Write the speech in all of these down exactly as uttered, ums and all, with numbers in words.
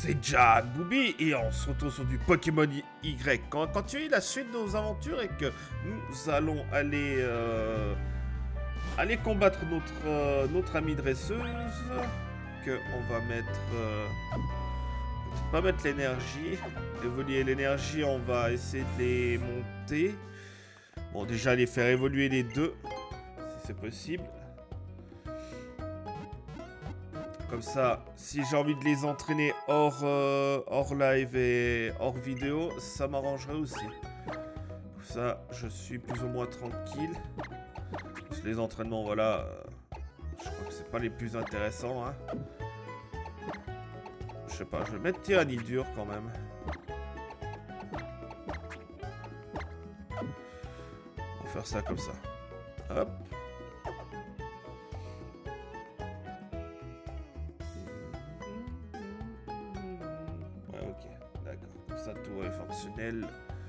c'est Jack Booby et on se retrouve sur du Pokémon Y. On va continuer la suite de nos aventures et que nous allons aller euh, aller combattre notre euh, notre amie dresseuse. Que on va mettre euh, pas mettre l'énergie, évoluer l'énergie. On va essayer de les monter. Bon, déjà les faire évoluer les deux si c'est possible. Comme ça, si j'ai envie de les entraîner hors, euh, hors live et hors vidéo, ça m'arrangerait aussi. Pour ça, je suis plus ou moins tranquille. Parce que les entraînements, voilà, euh, je crois que c'est pas les plus intéressants. Hein. Je sais pas, je vais mettre Tyranidur quand même. On va faire ça comme ça. Hop. Tout est fonctionnel.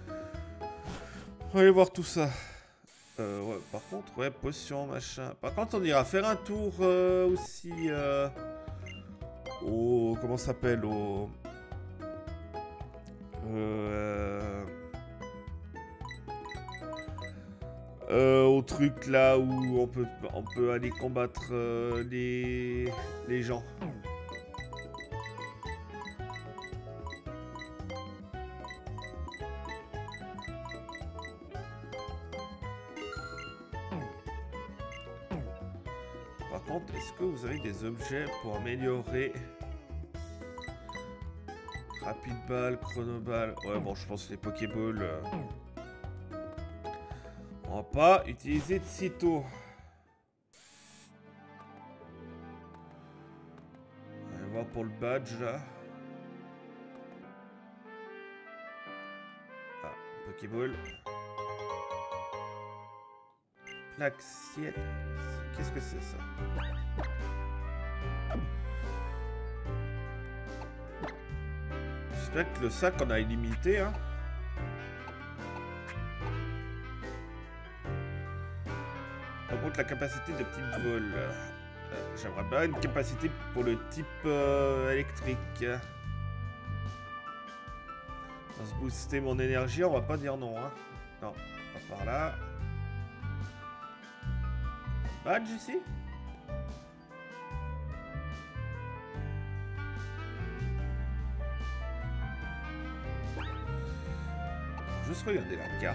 On va aller voir tout ça. Euh, ouais, par contre, ouais, potion, machin. Par contre, on ira faire un tour euh, aussi euh, au... Comment ça s'appelle au... Euh, euh, au truc là où on peut, on peut aller combattre euh, les, les gens. Est-ce que vous avez des objets pour améliorer Rapid Ball, Chrono Ball? Ouais, bon, je pense que les Pokéballs... Euh... On va pas utiliser de sitôt. On va voir pour le badge, là. Ah, Pokéball. Plaque ciel. Qu'est-ce que c'est ça? J'espère que le sac on a illimité, hein. Augmente la capacité de type vol. Euh, J'aimerais bien une capacité pour le type euh, électrique. On va se booster mon énergie, on va pas dire non, hein. Non, pas par là. Badge ici? Juste regarder la carte.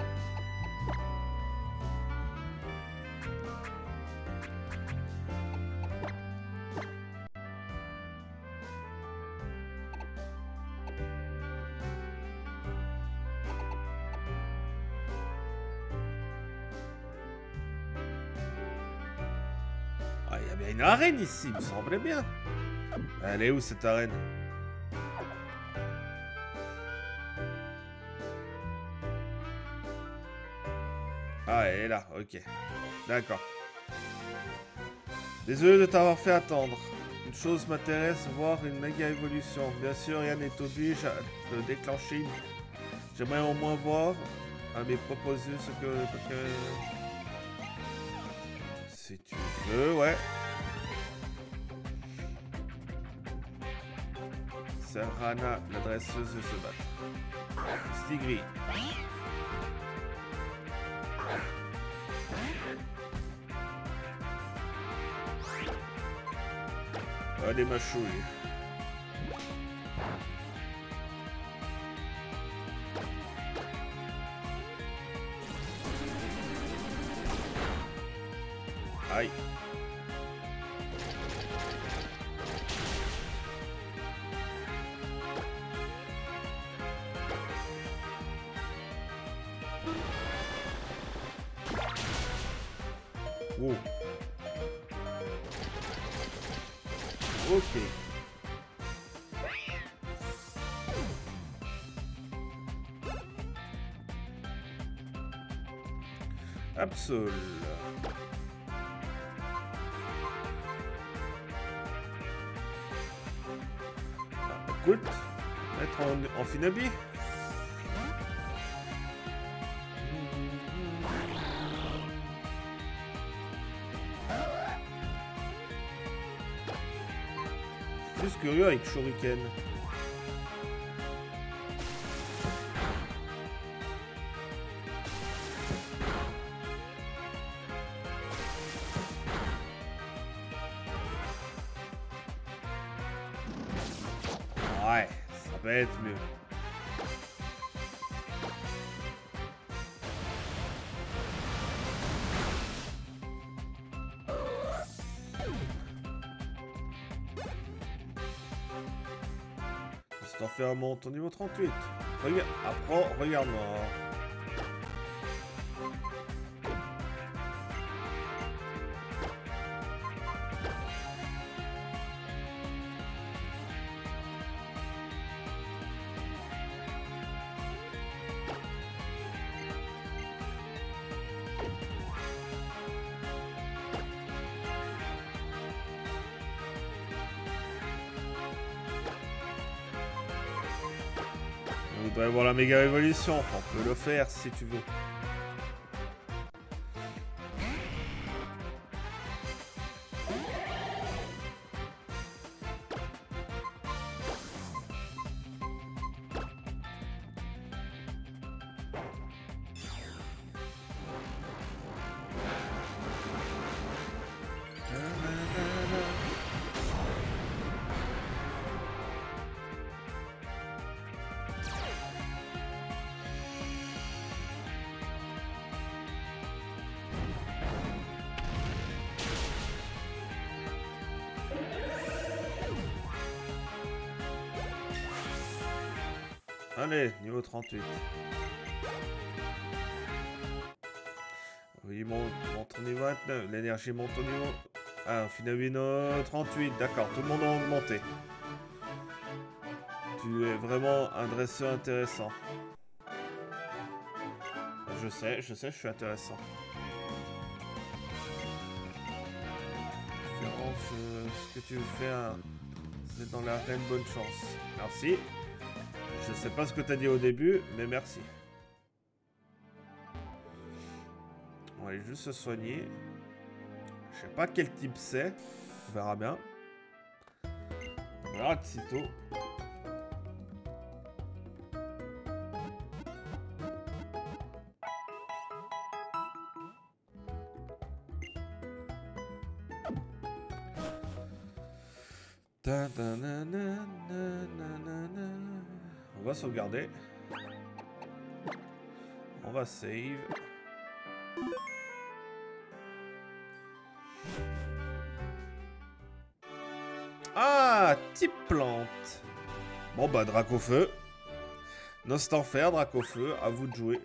Ah, il y a bien une arène ici, il me semblait bien. Elle est où cette arène? Ah, elle est là, ok. D'accord. Désolé de t'avoir fait attendre. Une chose m'intéresse, voir une méga évolution. Bien sûr, rien n'est obligé de déclencher une... J'aimerais au moins voir à mes proposés ce que... que... Si tu veux, ouais. Serrana, la dresseuse se bat. Stigri. Allez, ma chouille. Aïe. Oh. Ok. Absol. Ah, écoute, mettre en, en Finabi. Juste curieux avec Shuriken. Ouais, ça peut être mieux. C'est enfer monte au niveau trente-huit. Regarde, apprends, regarde-moi. On doit avoir la méga révolution, on peut le faire si tu veux. Allez, niveau trente-huit. Oui, monte, monte au niveau vingt-neuf. L'énergie monte au niveau... Ah, finalement trente-huit. D'accord, tout le monde a augmenté. Tu es vraiment un dresseur intéressant. Je sais, je sais, je suis intéressant. Différence, euh, ce que tu veux faire, c'est dans l'arène, bonne chance. Merci. Je sais pas ce que t'as dit au début, mais merci. On va aller juste se soigner. Je sais pas quel type c'est. On verra bien. On verra de sitôt. On va sauvegarder. On va save. Ah, type plante. Bon bah Dracofeu. Nostanfer, Dracofeu, à vous de jouer.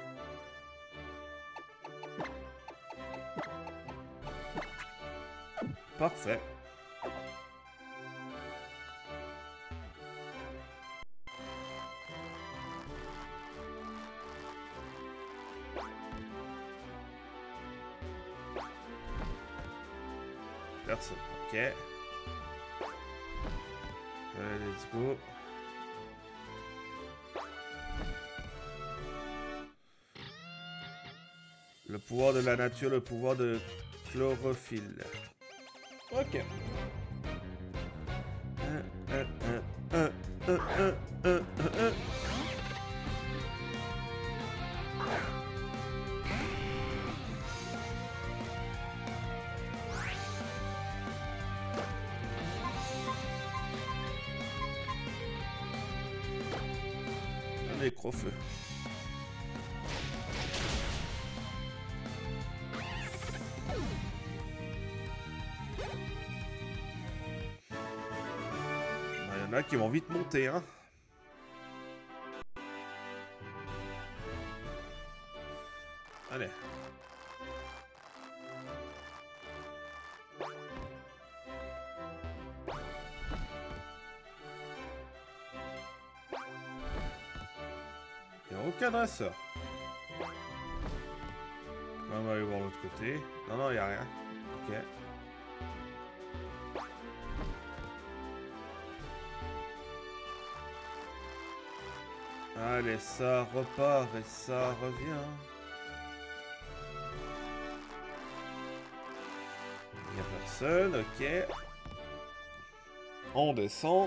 Parfait. Personne. Ok. Allez, let's go. Le pouvoir de la nature, le pouvoir de chlorophylle. Ok. Un, un, un, un, un, un, un, un, un. Un nécrofeu. Il y en a qui vont vite monter, hein. Allez. Il n'y a aucun dresseur. On va aller voir l'autre côté. Non, non, il n'y a rien. Ok. Allez, ça repart et ça revient. Il n'y a personne, ok. On descend.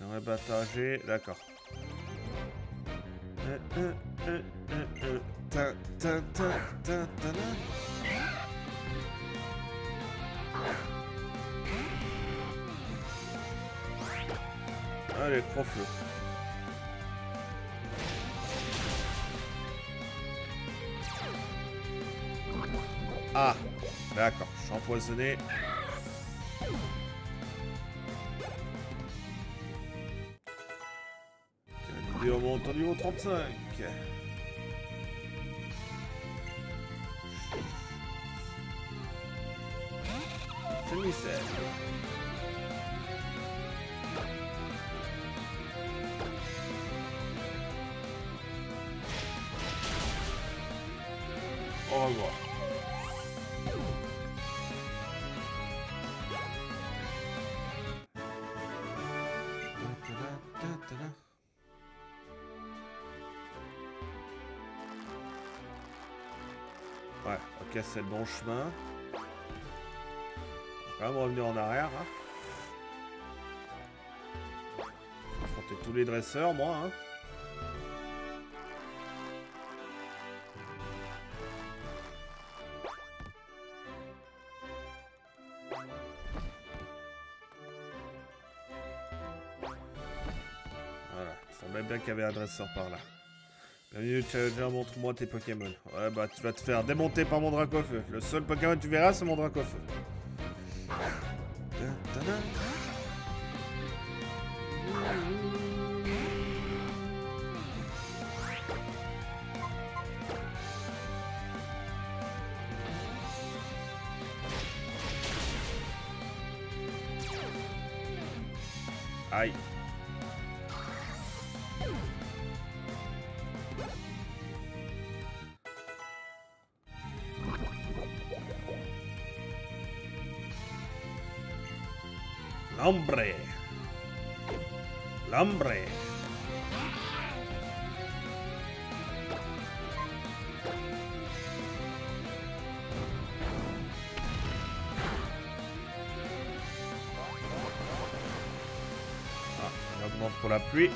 J'aimerais partager. D'accord. Euh, euh, euh, euh, euh. Ta, ta, ta, ta, ta, ta. Allez, croque-le. Ah, d'accord, je suis empoisonné. Vidéo monte au niveau trente-cinq. C'est le mystère. Au revoir. Ouais, ok, c'est le bon chemin. On va quand même revenir en arrière. Hein. Je vais affronter tous les dresseurs, moi. Hein. Voilà, il semblait bien qu'il y avait un dresseur par là. Bienvenue, Challenger, montre-moi tes Pokémon. Ouais, bah tu vas te faire démonter par mon Dracofeu. Le seul Pokémon que tu verras, c'est mon Dracofeu. Aïe. L'ombre. L'ombre. Ah, on augmente pour la pluie.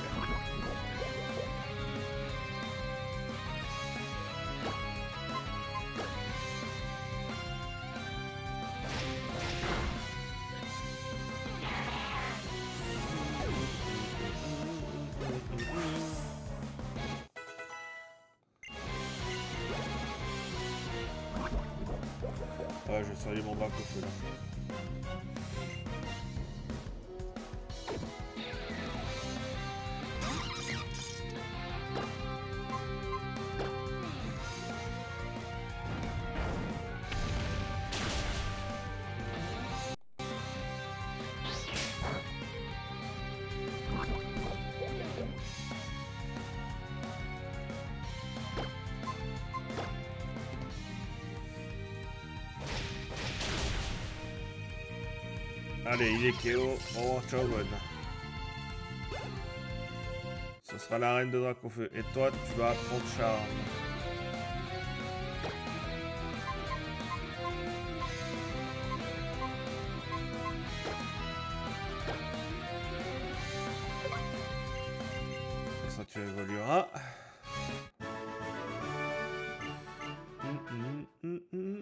Ouais, je vais saluer mon Dracofeu là. Allez, il est K O. Au revoir, ciao, bonne. Ce sera la reine de Dracofeu. Et toi, tu vas apprendre Charme. Ça, tu évolueras. Hum, hum, hum, hum.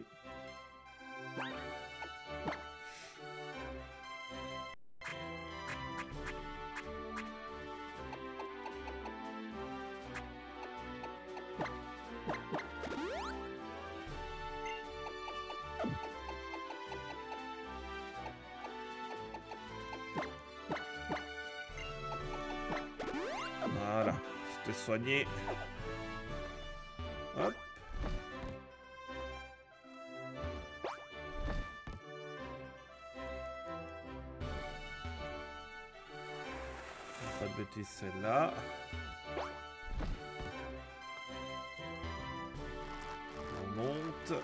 Voilà, c'était soigné. Hop. Pas de bêtises, celle-là. On monte.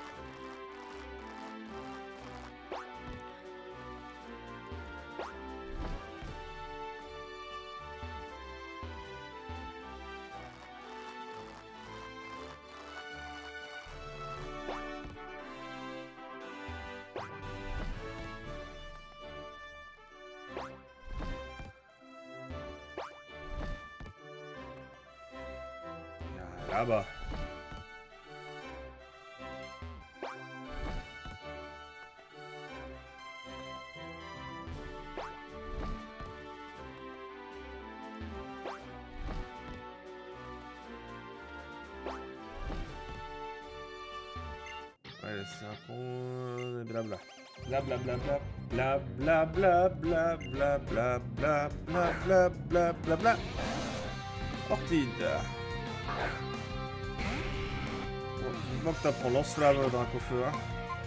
Ah bah. Ouais, c'est un con... Blabla. Blablabla. Blablabla. Blablabla. Blablabla. Blablabla. Ortide. Bon, vivement que t'apprends lance-flamme dans un coffre, hein.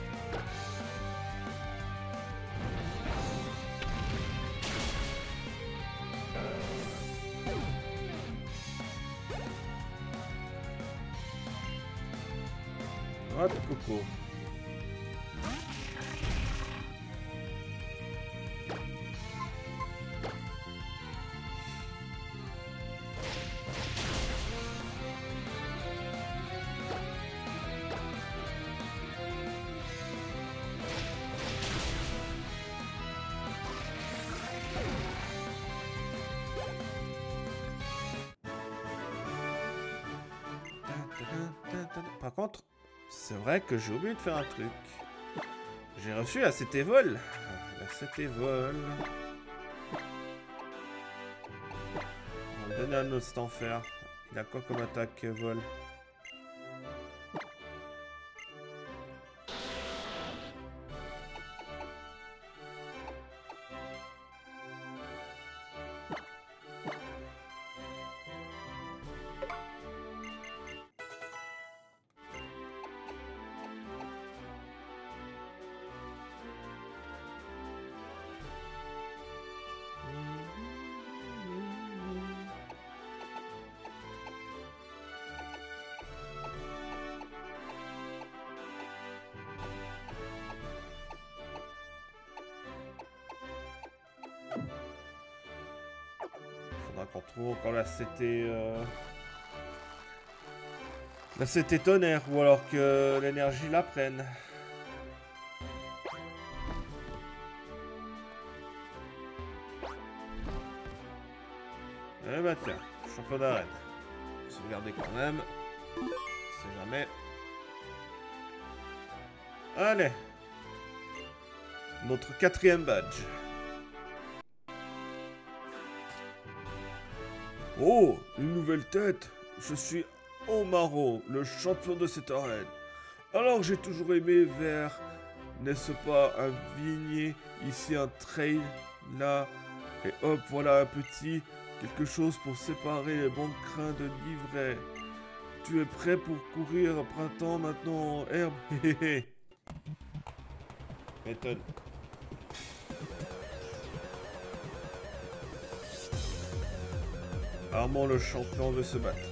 Hop, coco. Par contre, c'est vrai que j'ai oublié de faire un truc. J'ai reçu la C T vol. La C T vol. On va donner un autre cet enfer. Il a quoi comme attaque vol? Faudra qu'on trouve encore la C T... Euh... La C T tonnerre, ou alors que l'énergie la prenne. Eh bah tiens, champion d'arène. Sauvegarder quand même. On sait jamais. Allez. Notre quatrième badge. Oh, une nouvelle tête. Je suis Omaro, le champion de cette arène. Alors j'ai toujours aimé vers, n'est-ce pas, un vignier, ici un trail, là, et hop, voilà un petit, quelque chose pour séparer les bons crins de l'ivraie. Tu es prêt pour courir au printemps maintenant en herbe? Héhé. M'étonne. Armand le champion veut se battre.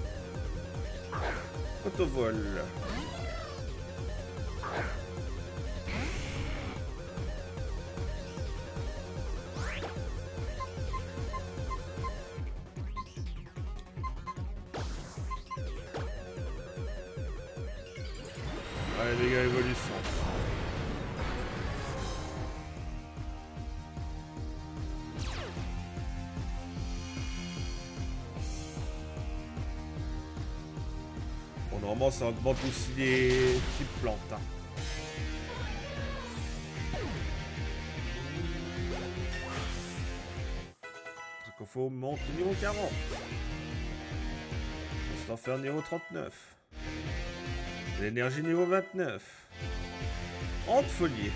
Autovol. Allez les gars, évolution. Bon, normalement ça augmente aussi les types plantes. Hein. Dracofo monte au niveau quarante. On s'en faire niveau trente-neuf. L'énergie niveau vingt-neuf. Antefolier.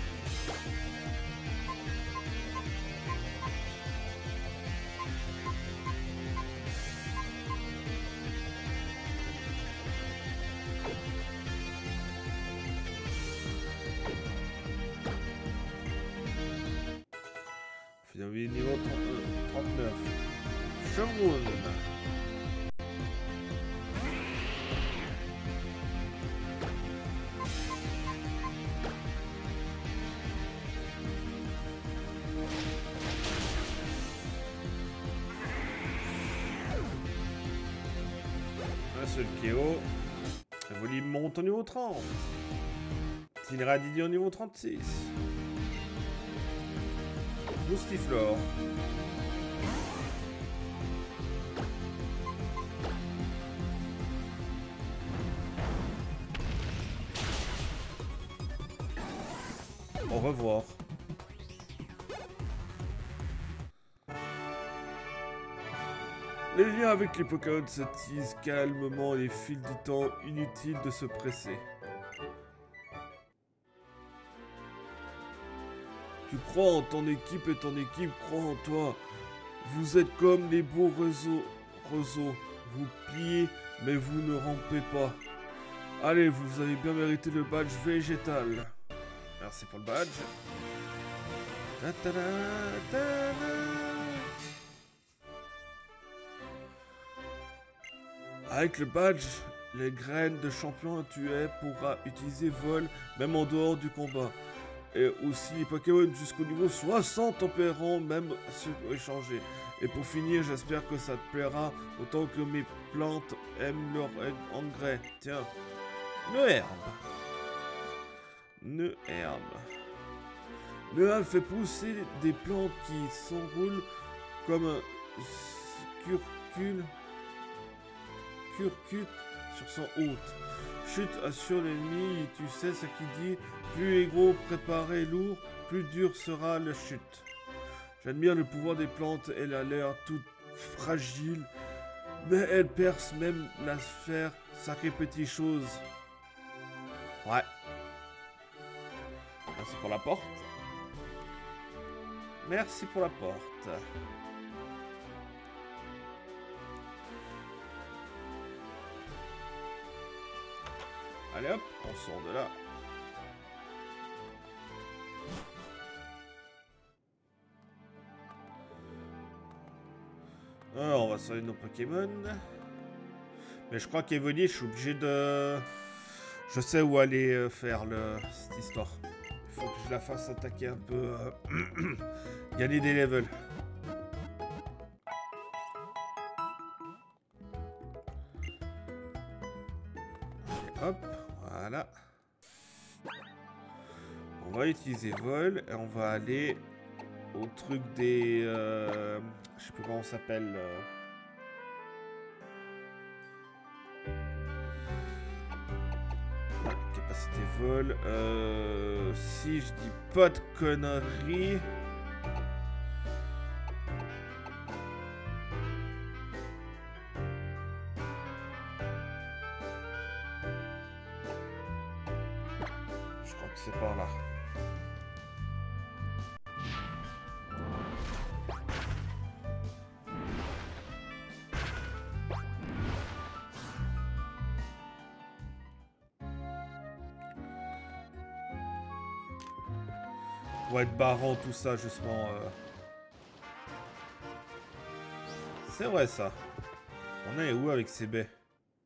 Finalement niveau trente-neuf. Chevroun. Seul Kéo. Volume monte au niveau trente. Tinera Didi au niveau trente-six. Boostiflore. revoir. Les liens avec les Pokémon s'attisent calmement et fil du temps, inutile de se presser. Tu crois en ton équipe et ton équipe croit en toi. Vous êtes comme les beaux roseaux. roseaux. Vous pliez, mais vous ne rampez pas. Allez, vous avez bien mérité le badge végétal. Merci pour le badge. Ta -ta -da, ta -da. Avec le badge, les graines de champion tu es pourra utiliser vol même en dehors du combat. Et aussi les Pokémon jusqu'au niveau soixante tempérants, même ceux échangés. Et pour finir, j'espère que ça te plaira autant que mes plantes aiment leur engrais. Tiens, une herbe. Une herbe. Le herbe fait pousser des plantes qui s'enroulent comme un curcule, curcute sur son hôte. Chute assure l'ennemi et tu sais ce qu'il dit. Plus est gros, préparé, lourd, plus dur sera la chute. J'admire le pouvoir des plantes, elle a l'air toute fragile, mais elle perce même la sphère, sacrée petite chose. Ouais. Merci pour la porte. Merci pour la porte. Allez hop, on sort de là. Alors, on va sauver nos Pokémon. Mais je crois qu'Evoli, je suis obligé de... Je sais où aller faire le... cette histoire. Il faut que je la fasse attaquer un peu... Euh... gagner des levels. Et hop, voilà. On va utiliser vol et on va aller au truc des... Euh... Je sais plus comment on s'appelle. Euh... Capacité vol. Euh... Si je dis pas de conneries. Je crois que c'est par là. Pour être barrant, tout ça, justement. Euh... C'est vrai, ça. On est où avec ces baies?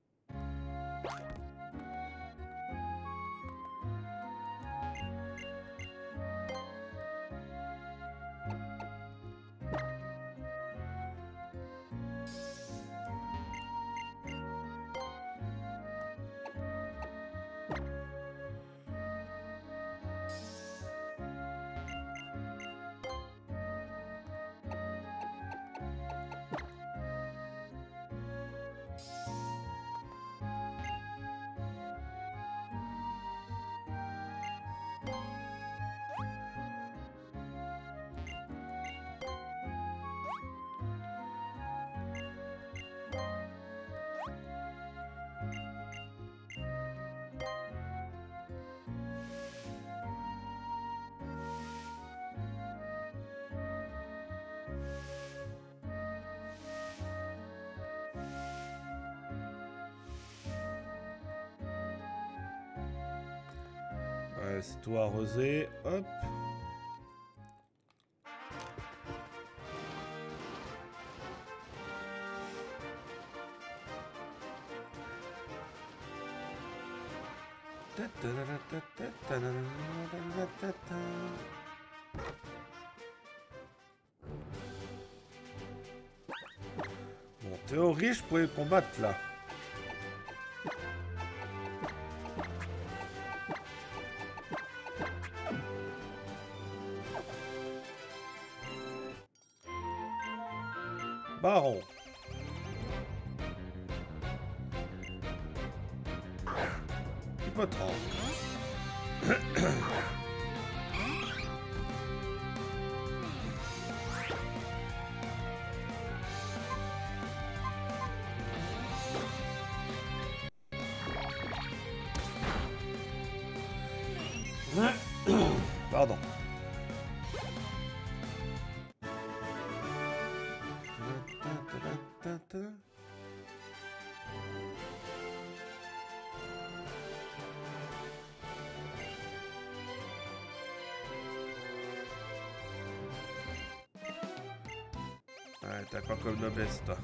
Ouais, c'est tout arrosé. Hop. Bon, en théorie, je pourrais combattre là. Baron. Hippotrampe. Pardon. Ouais, t'as quoi comme noblesse, toi?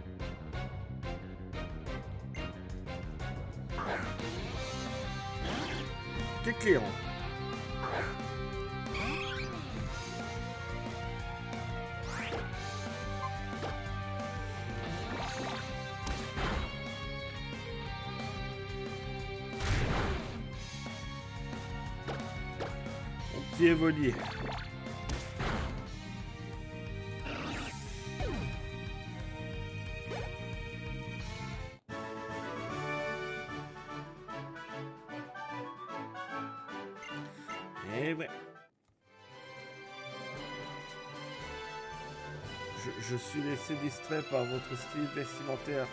Éclairant. Mon petit évolier. Eh ouais. Je, je suis laissé distrait par votre style vestimentaire.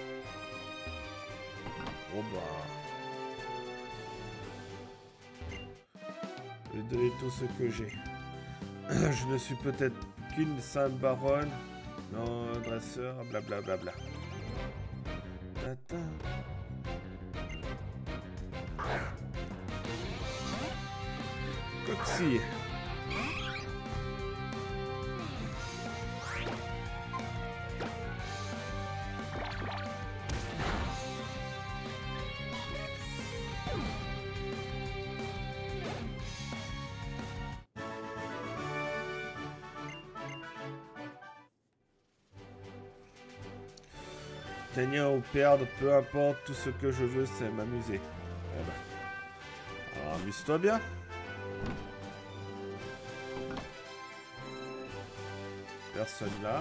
Oh bah. Je vais donner tout ce que j'ai. Je ne suis peut-être qu'une simple baronne. Non, dresseur, blablabla. Bla, bla, bla. Coxy. Gagner ou perdre, peu importe, tout ce que je veux, c'est m'amuser. Eh ben. Alors, amuse-toi bien. Personne là.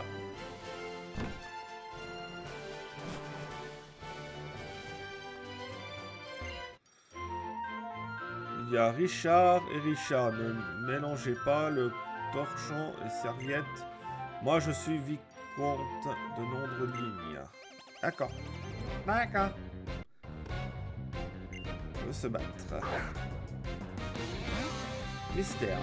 Il y a Richard et Richard. Ne mélangez pas le torchon et serviette. Moi, je suis vicomte de Nombre-Ligne. D'accord. D'accord. On peut se battre. Mystère.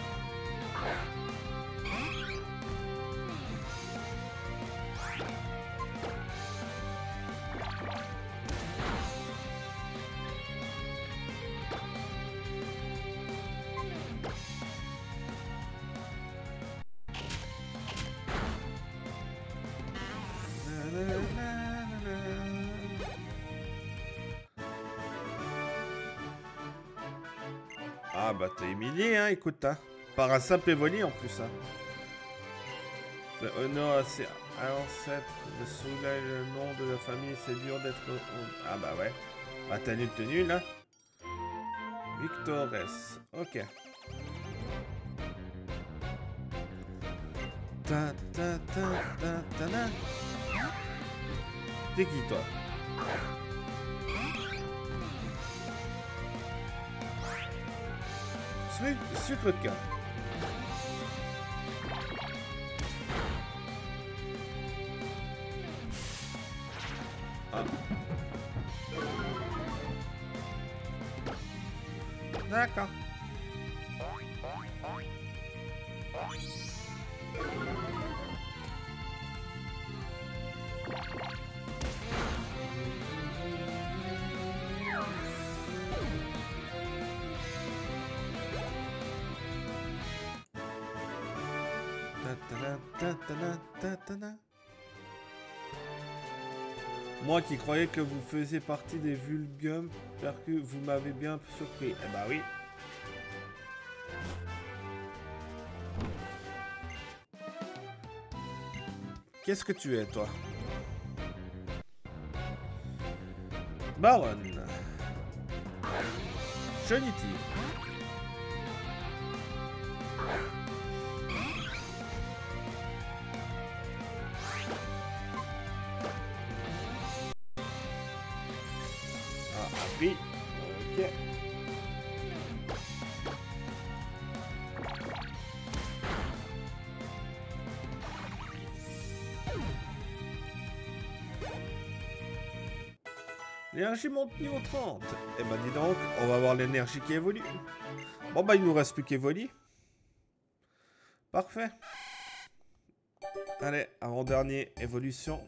Ah bah t'es humilié, hein, écoute, hein. Par un simple évoli en plus, hein. Fait honneur à ses ancêtres, de soulève le nom de la famille, c'est dur d'être... Ah bah ouais. Bah t'as nul tenu, là. Victores, ok. Ta ta ta ta ta ta. T'es qui, toi? Sucre de canne. Ah. D'accord. Moi qui croyais que vous faisiez partie des Vulgum, j'espère que vous m'avez bien surpris. Eh bah oui. Qu'est-ce que tu es, toi? Baronne. Jonity. Oui, ok. L'énergie monte niveau trente. Eh ben dis donc, on va voir l'énergie qui évolue. Bon bah il nous reste plus qu'Evoli. Parfait. Allez, avant-dernier, évolution.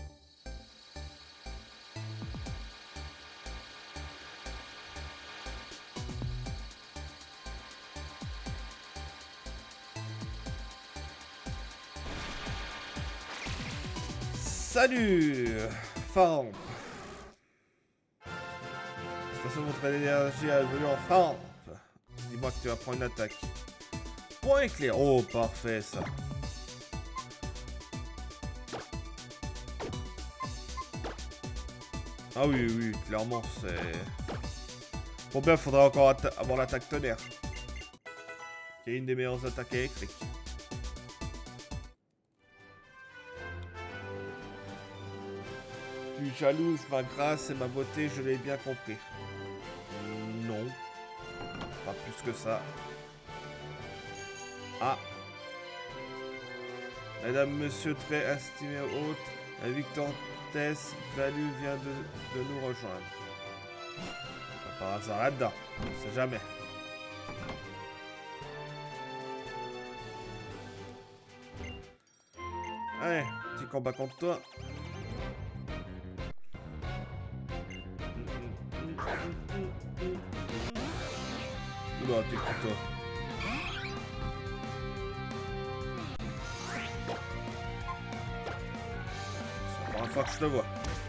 Salut Farm. Station de votre énergie a évolué en Farm. Dis-moi que tu vas prendre une attaque. Point éclair. Oh, parfait ça. Ah oui, oui, clairement, c'est... Bon bien, il faudra encore avoir l'attaque tonnerre. Qui est une des meilleures attaques électriques. Tu jalouses ma grâce et ma beauté, je l'ai bien compris. Non. Pas plus que ça. Ah. Madame, monsieur très estimé hôte, la victoresse Valu vient de, de nous rejoindre. Pas par hasard là-dedans, on sait jamais. Allez, petit combat contre toi. Oula, t'es content. C'est la première fois que je te vois.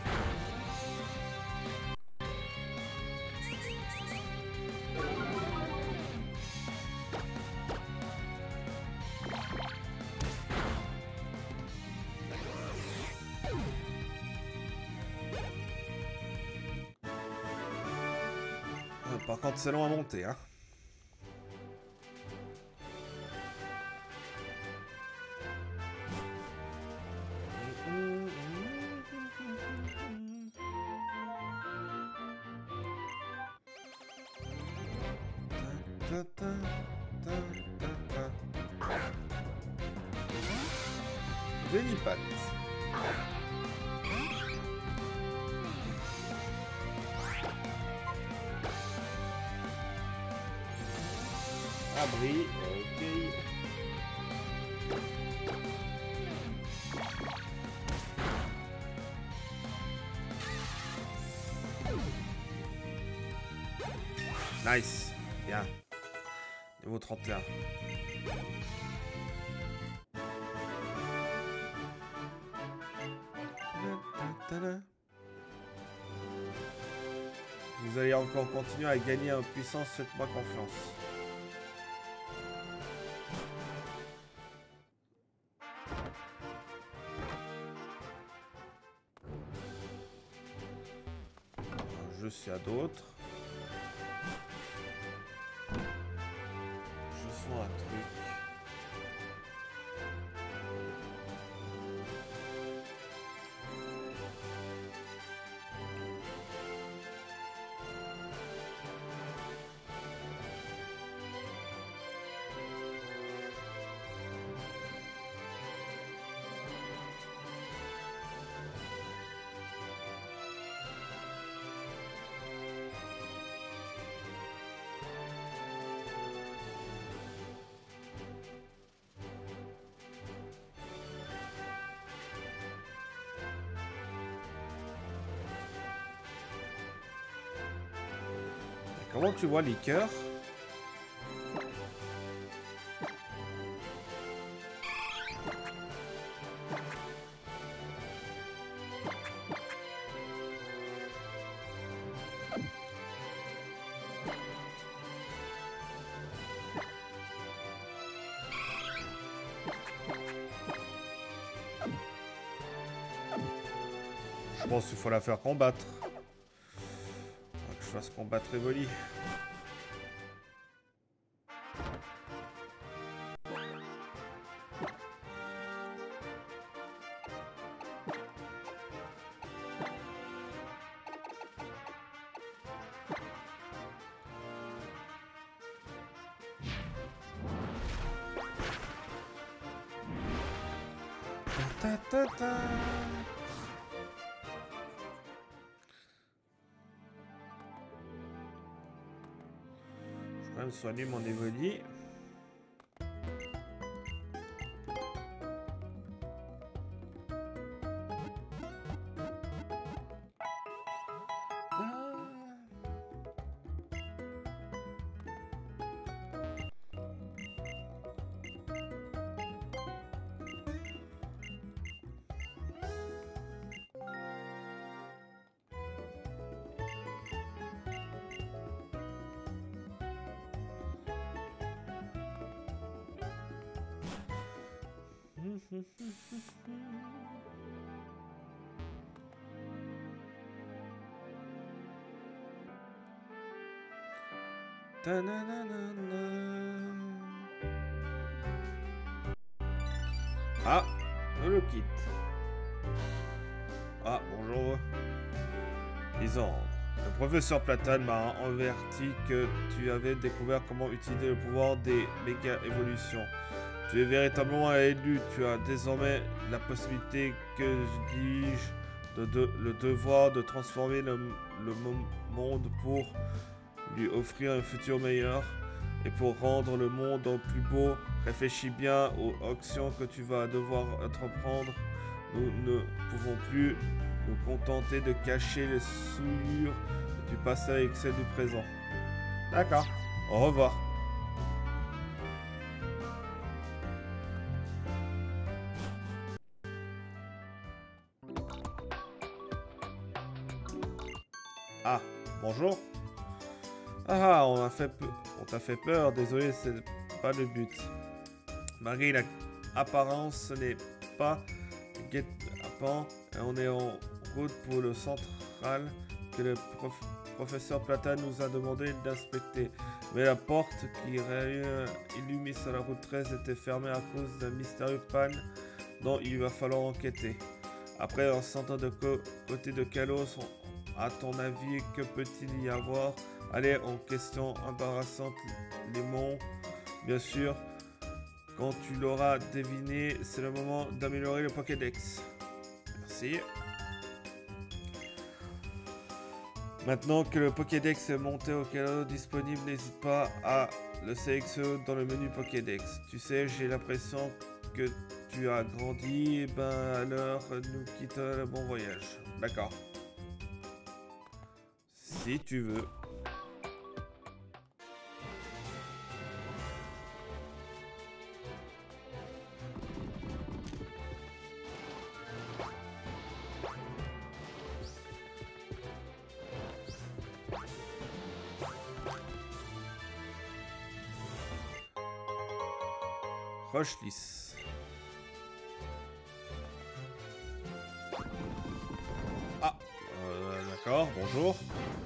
Par contre, c'est long à monter, hein. Vénipat. Abri, ok. Nice, bien. Niveau trente et un. Vous allez encore continuer à gagner en puissance, faites-moi confiance. Je suis à d'autres. Je sens un truc. Comment tu vois les cœurs? Je pense qu'il faut la faire combattre. Je fasse combattre Evoli. Ta ta ta. Bien soigné mon Evoli. Ah, le kit. Ah, bonjour. Disons, le professeur Platane m'a averti que tu avais découvert comment utiliser le pouvoir des méga-évolutions. Tu es véritablement élu. Tu as désormais la possibilité que je dirige de, de, le devoir de transformer le, le monde pour lui offrir un futur meilleur. Et pour rendre le monde plus beau, réfléchis bien aux actions que tu vas devoir entreprendre. Nous ne pouvons plus nous contenter de cacher les souillures du passé avec celles du présent. D'accord. Au revoir. Ah, bonjour. Ah, on a fait peu... on t'a fait peur, désolé, c'est pas le but. Malgré l'apparence, ce n'est pas guet-apens. On est en route pour le central que le prof... professeur Platane nous a demandé d'inspecter. Mais la porte qui illumine sur la route treize était fermée à cause d'un mystérieux panne dont il va falloir enquêter. Après un centre de co côté de Kalos, à ton avis, que peut-il y avoir? Allez, en question embarrassante, les monts, bien sûr. Quand tu l'auras deviné, c'est le moment d'améliorer le Pokédex. Merci. Maintenant que le Pokédex est monté au canal disponible, n'hésite pas à le sélectionner dans le menu Pokédex. Tu sais, j'ai l'impression que tu as grandi, et ben alors nous quittons le bon voyage. D'accord. Si tu veux. Roche lisse. Ah, euh, d'accord, bonjour.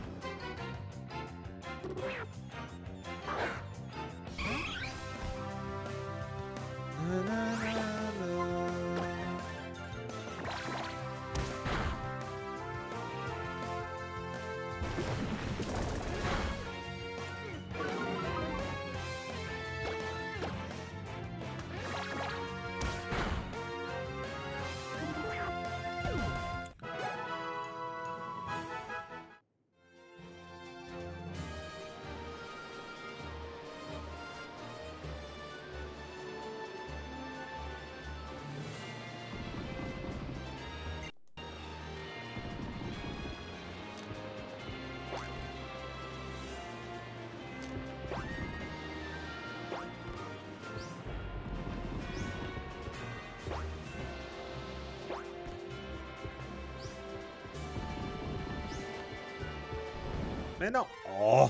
Mais non. Oh.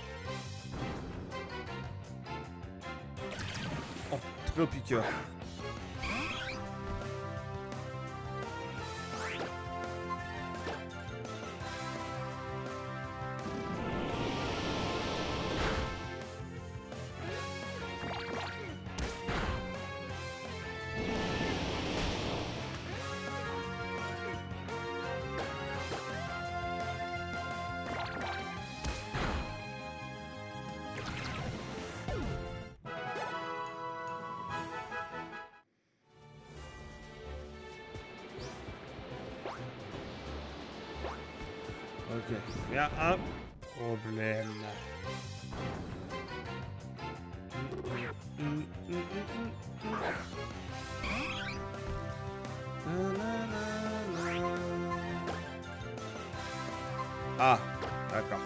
Oh, trop piqueur. Ok, il y a un problème. Ah, d'accord.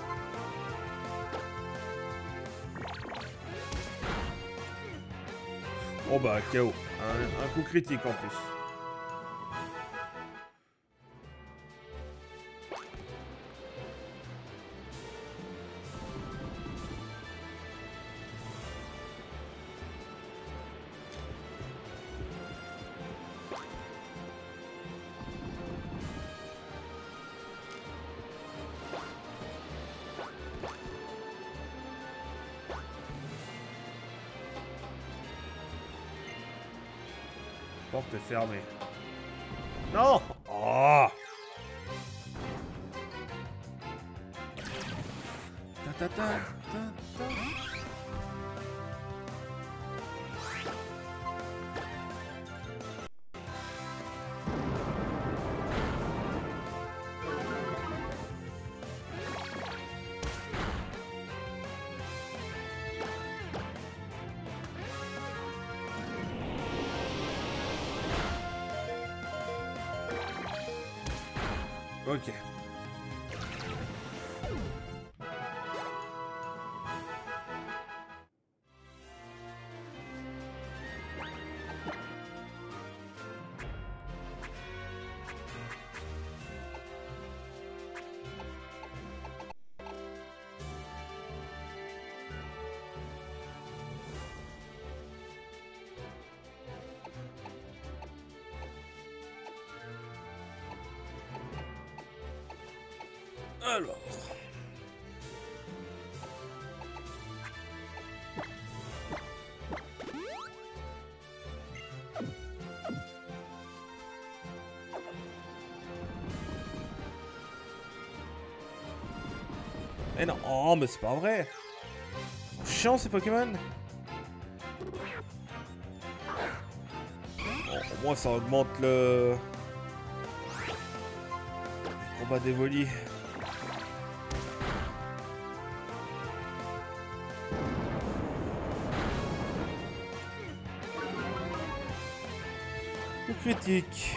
Oh bah, K O. Un, un coup critique en plus. Porte est fermée. Non! Oh! Ta ta ta ta ta. Ok. Alors. Mais non, oh, mais c'est pas vrai. Ils sont chiants ces Pokémon. Bon, au moins ça augmente le combat des volis. Critique.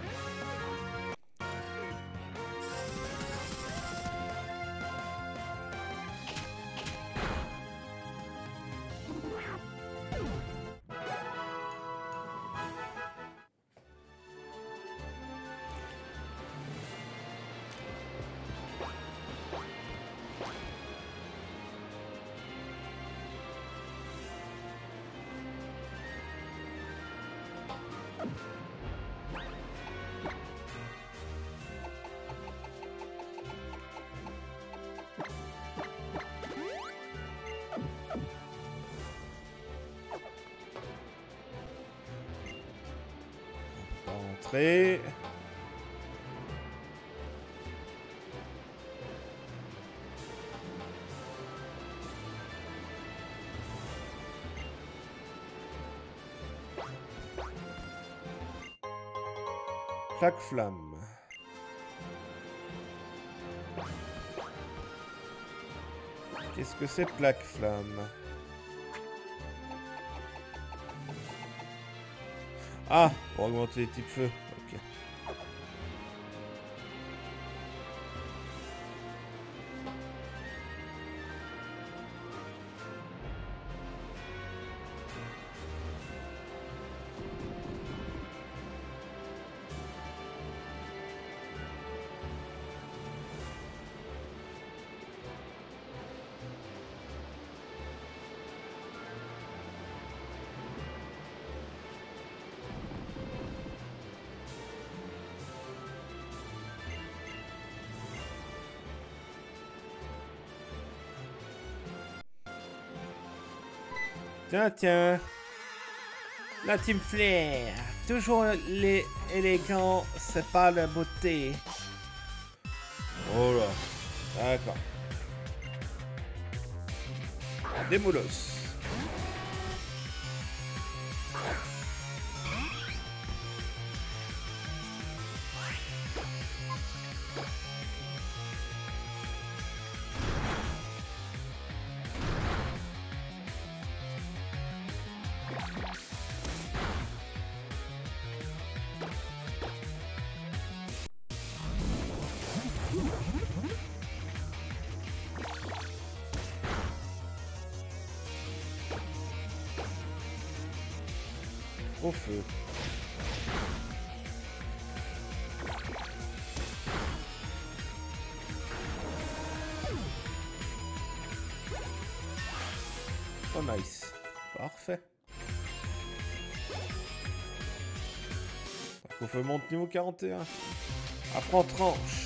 Entrée. Plaque flamme. Qu'est-ce que c'est plaque flamme? Ah, pour augmenter les types feu. Ok. Tiens, tiens. La team Flair. Toujours les élégants, c'est pas la beauté. Oh là. D'accord. Des moulos. au feu. Oh nice. Parfait. Au feu monte niveau quarante et un. Après on tranche.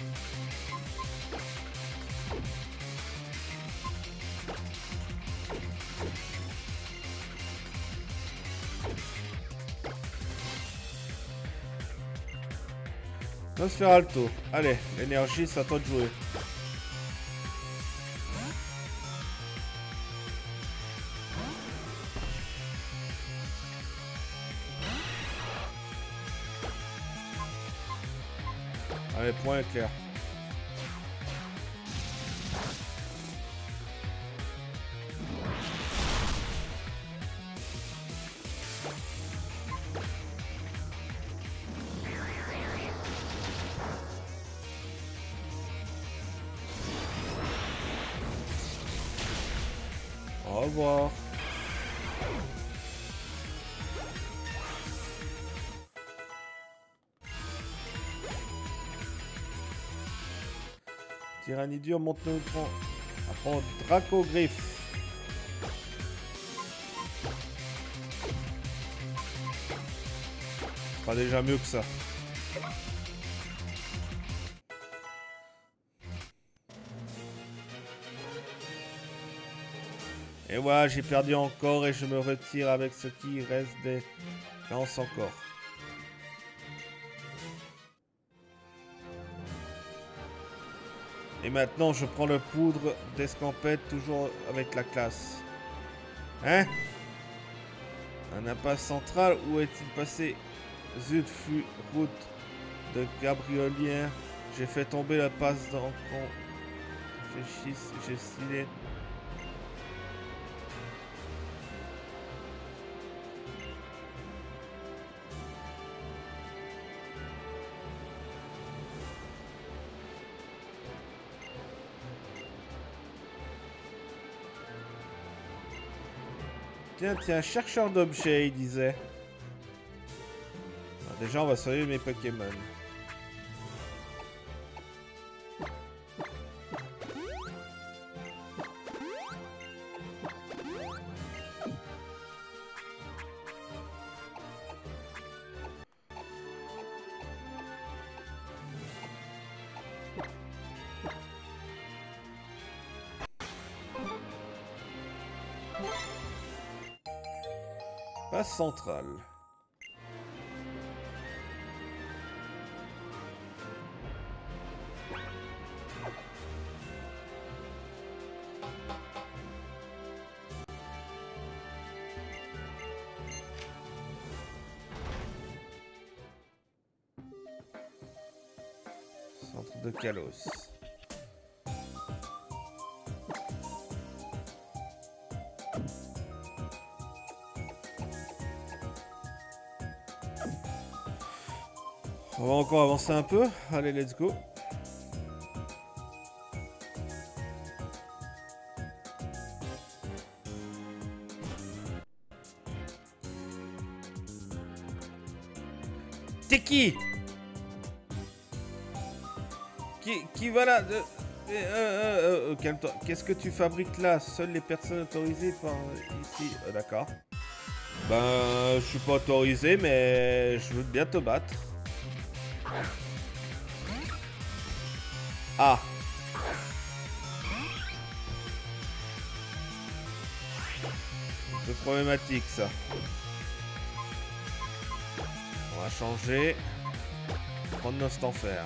Nosferalto. Allez, l'énergie, c'est à toi de jouer. Allez, point clair. Au revoir. Tyrannie dure, monte neutron. Après, Draco Griffe. Ce sera déjà mieux que ça. Et voilà, j'ai perdu encore et je me retire avec ce qui reste des lances encore. Et maintenant, je prends le poudre d'escampette, toujours avec la classe. Hein? Un impasse central, où est-il passé? Zut, fut route de Gabriolien. J'ai fait tomber la passe dans con. Réfléchis, j'ai stylé. Tiens, tiens, chercheur d'objets, il disait. Alors déjà, on va surveiller mes Pokémon. Passe centrale. Centre de Kalos. On va encore avancer un peu. Allez, let's go. T'es qui? Qui, qui va là? euh, euh, euh, euh, Calme-toi. Qu'est-ce que tu fabriques là? Seules les personnes autorisées par ici. Euh, D'accord. Ben, je suis pas autorisé, mais je veux bien te battre. Ah. C'est problématique ça. On va changer. Prendre notre enfer.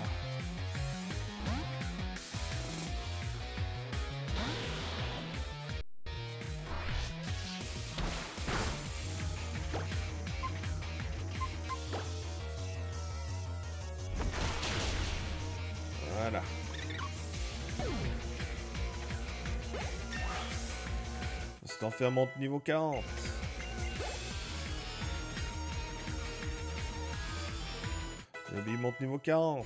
Voilà. Cet enfer monte niveau quarante. Le bille monte niveau quarante.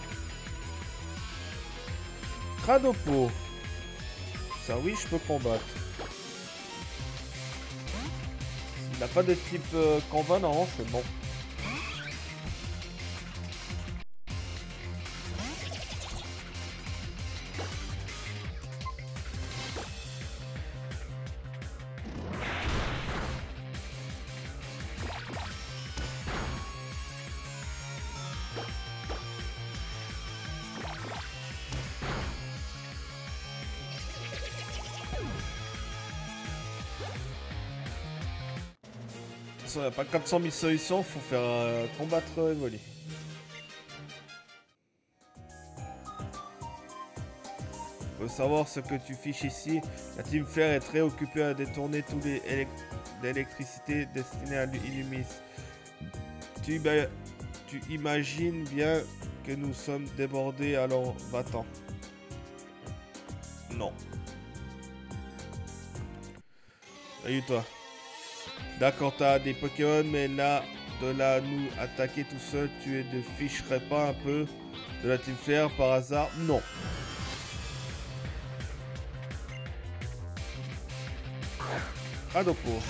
Cradopo. Ça oui, je peux combattre. n'a pas de type euh, combat, non, c'est bon. Il n'y a pas quatre cent mille solutions, faut faire euh, combattre et voler. Faut savoir ce que tu fiches ici. La Team Flare est très occupée à détourner tous les élect l'électricité destinée à l'Illumis. Tu, bah, tu imagines bien que nous sommes débordés, alors va-t'en. Non. Salut toi. D'accord, t'as des Pokémon, mais là, de là à nous attaquer tout seul, tu ne ficherais pas un peu de la Team Flare par hasard? Non. Adopo.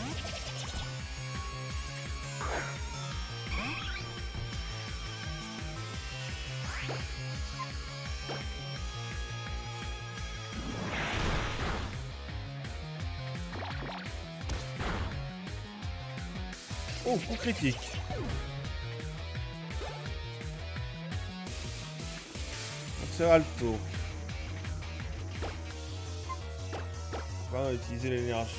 Oh, coup critique. C'est Alto. On va utiliser l'énergie.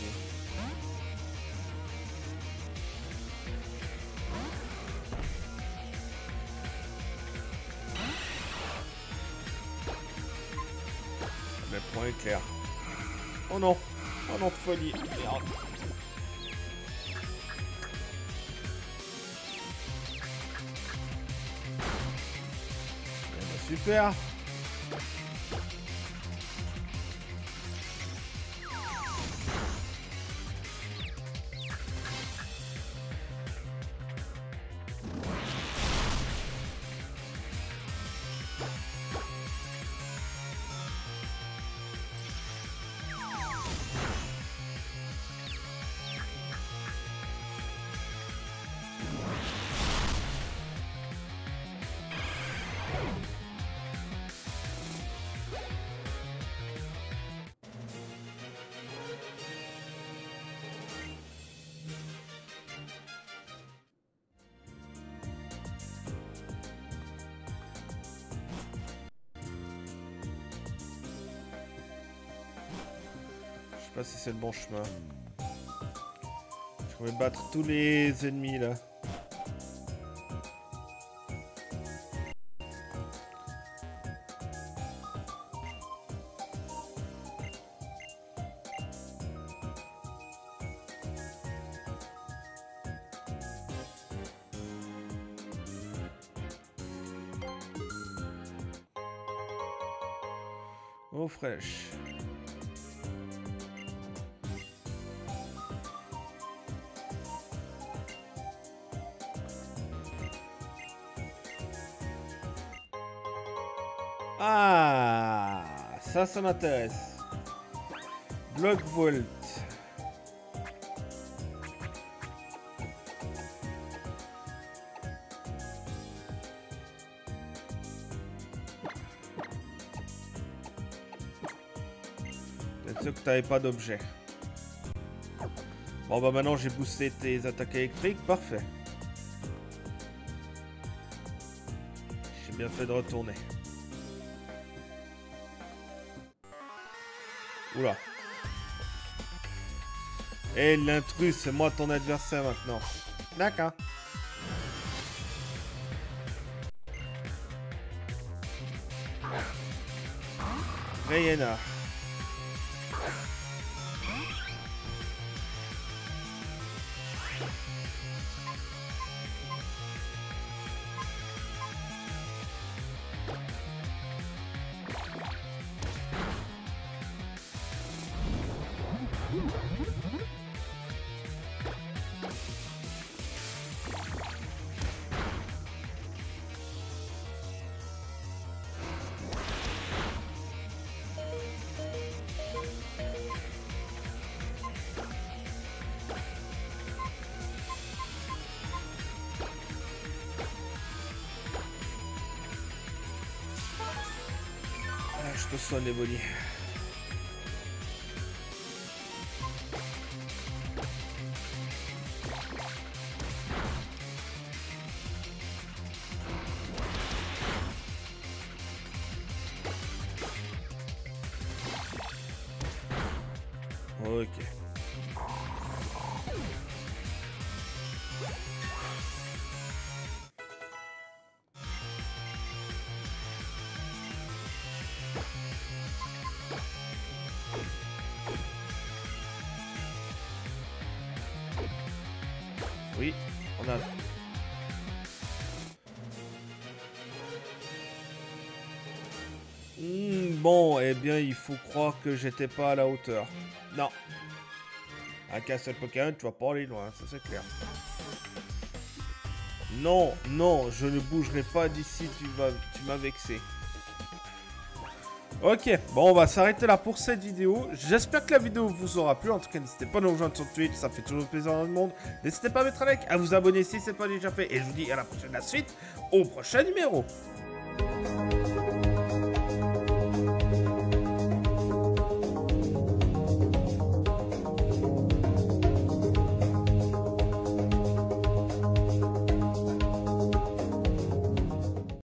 Le point est clair. Oh non. Oh non, folie. Merde. Super. Je sais pas si c'est le bon chemin. Je vais battre tous les ennemis là. Eau fraîche. Ah, ça, ça m'intéresse. Block Volt. Peut-être sûr que t'avais pas d'objet. Bon bah maintenant j'ai boosté tes attaques électriques, parfait. J'ai bien fait de retourner. Oula. Et l'intrus, c'est moi ton adversaire maintenant. D'accord. Rayena. que ce soit les bonnies. Ok. Oui, on a... Mmh, bon, eh bien, il faut croire que j'étais pas à la hauteur. Non. Avec un seul Pokémon, tu vas pas aller loin, ça c'est clair. Non, non, je ne bougerai pas d'ici, tu vas, tu m'as vexé. Ok, bon, on va s'arrêter là pour cette vidéo. J'espère que la vidéo vous aura plu. En tout cas, n'hésitez pas à nous rejoindre sur Twitch, ça fait toujours plaisir dans le monde. N'hésitez pas à mettre un like, à vous abonner si ce n'est pas déjà fait. Et je vous dis à la prochaine, la suite, au prochain numéro.